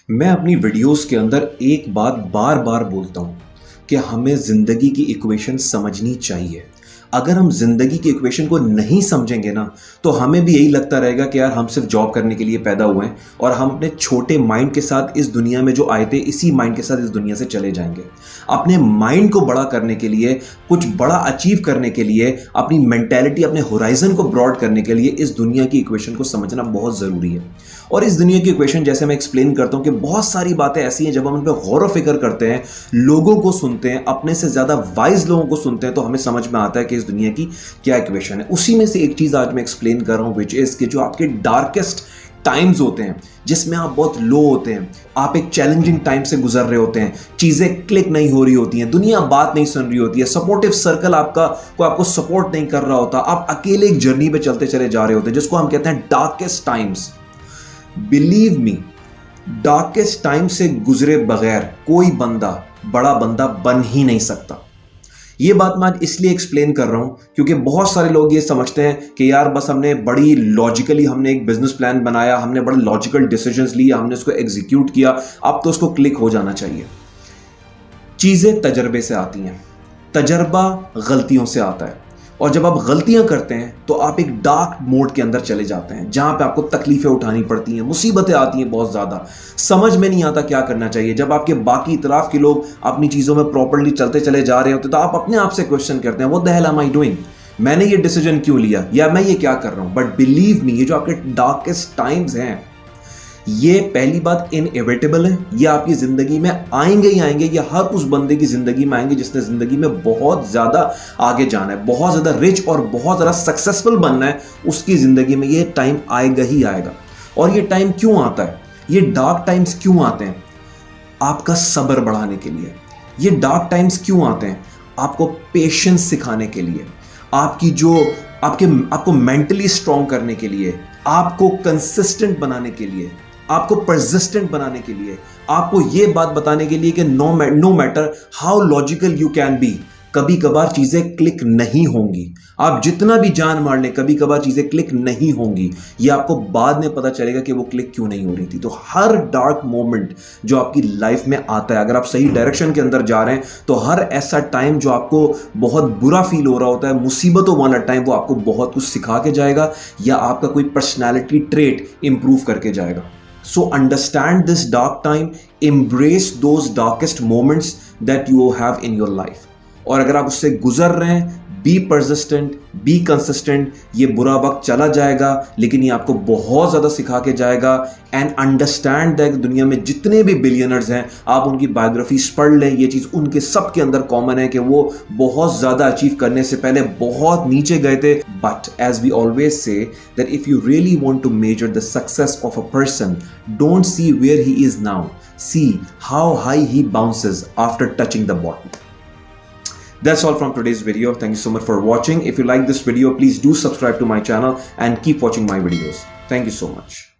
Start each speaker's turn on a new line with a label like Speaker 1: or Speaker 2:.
Speaker 1: मैं अपनी वीडियोस के अंदर एक बात बार बार बोलता हूं कि हमें जिंदगी की इक्वेशन समझनी चाहिए। अगर हम जिंदगी की इक्वेशन को नहीं समझेंगे ना तो हमें भी यही लगता रहेगा कि यार हम सिर्फ जॉब करने के लिए पैदा हुए हैं और हम अपने छोटे माइंड के साथ इस दुनिया में जो आए थे इसी माइंड के साथ इस दुनिया से चले जाएंगे। अपने माइंड को बड़ा करने के लिए, कुछ बड़ा अचीव करने के लिए, अपनी मेंटेलिटी, अपने होराइजन को ब्रॉड करने के लिए इस दुनिया की इक्वेशन को समझना बहुत जरूरी है। और इस दुनिया की इक्वेशन जैसे मैं एक्सप्लेन करता हूं कि बहुत सारी बातें ऐसी हैं जब हम उन पर गौर फिक्र करते हैं, लोगों को सुनते हैं, अपने से ज्यादा वाइज लोगों को सुनते हैं, तो हमें समझ में आता है कि इस दुनिया की क्या इक्वेशन है। उसी में से एक चीज आज मैं एक्सप्लेन कर रहा हूं, विच इज कि जो आपके डार्केस्ट टाइम्स होते हैं जिसमें आप बहुत लो होते हैं, आप एक चैलेंजिंग टाइम से गुजर रहे होते हैं, चीजें क्लिक नहीं हो रही होती हैं, दुनिया बात नहीं सुन रही होती है, सपोर्टिव सर्कल आपको सपोर्ट नहीं कर रहा होता, आप अकेले एक जर्नी पे चलते चले जा रहे होते हैं, जिसको हम कहते हैं darkest times. Believe me, darkest time से गुजरे बगैर कोई बंदा बड़ा बंदा बन ही नहीं सकता। ये बात मैं आज इसलिए एक्सप्लेन कर रहा हूं क्योंकि बहुत सारे लोग ये समझते हैं कि यार बस हमने बड़ी लॉजिकली हमने एक बिजनेस प्लान बनाया, हमने बड़े लॉजिकल डिसीजंस लिए, हमने उसको एग्जीक्यूट किया, अब तो उसको क्लिक हो जाना चाहिए। चीजें तजर्बे से आती हैं, तजर्बा गलतियों से आता है, और जब आप गलतियां करते हैं तो आप एक डार्क मोड के अंदर चले जाते हैं जहां पे आपको तकलीफें उठानी पड़ती हैं, मुसीबतें आती हैं बहुत ज्यादा, समझ में नहीं आता क्या करना चाहिए। जब आपके बाकी इतराफ के लोग अपनी चीजों में प्रॉपर्ली चलते चले जा रहे होते तो आप अपने आप से क्वेश्चन करते हैं, what the hell am I doing, मैंने ये डिसीजन क्यों लिया, या मैं ये क्या कर रहा हूं। बट बिलीव मी, ये जो आपके डार्केस्ट टाइम्स हैं, ये पहली बात इनएविटेबल है, ये आपकी जिंदगी में आएंगे ही आएंगे। ये हर उस बंदे की जिंदगी में आएंगे जिसने जिंदगी में बहुत ज्यादा आगे जाना है, बहुत ज्यादा रिच और बहुत ज्यादा सक्सेसफुल बनना है, उसकी जिंदगी में ये टाइम आएगा ही आएगा। और ये टाइम क्यों आता है, ये डार्क टाइम्स क्यों आते हैं? आपका सब्र बढ़ाने के लिए। ये डार्क टाइम्स क्यों आते हैं? आपको पेशेंस सिखाने के लिए, आपको मेंटली स्ट्रांग करने के लिए, आपको कंसिस्टेंट बनाने के लिए, आपको परसिस्टेंट बनाने के लिए, आपको यह बात बताने के लिए कि no matter how logical you can be, कभी कभार चीजें क्लिक नहीं होंगी। आप जितना भी जान मार लें, कभी कभार चीजें क्लिक नहीं होंगी। ये आपको बाद में पता चलेगा कि वो क्लिक क्यों नहीं हो रही थी। तो हर डार्क मोमेंट जो आपकी लाइफ में आता है, अगर आप सही डायरेक्शन के अंदर जा रहे हैं, तो हर ऐसा टाइम जो आपको बहुत बुरा फील हो रहा होता है, मुसीबतों वाला टाइम, वो आपको बहुत कुछ सिखा के जाएगा या आपका कोई पर्सनैलिटी ट्रेट इंप्रूव करके जाएगा। So understand this dark time, embrace those darkest moments that you have in your life. और अगर आप उससे गुजर रहे हैं, बी परसिस्टेंट, बी कंसिस्टेंट। ये बुरा वक्त चला जाएगा लेकिन ये आपको बहुत ज़्यादा सिखा के जाएगा। एंड अंडरस्टैंड दैट दुनिया में जितने भी बिलियनर्स हैं, आप उनकी बायोग्राफीज पढ़ लें, ये चीज़ उनके सब के अंदर कॉमन है कि वो बहुत ज़्यादा अचीव करने से पहले बहुत नीचे गए थे। But as we always say that if you really want to measure the success of a person, don't see where he is now, see how high he bounces after touching the bottom. That's all from today's video. Thank you so much for watching. If you like this video, please do subscribe to my channel and keep watching my videos. Thank you so much.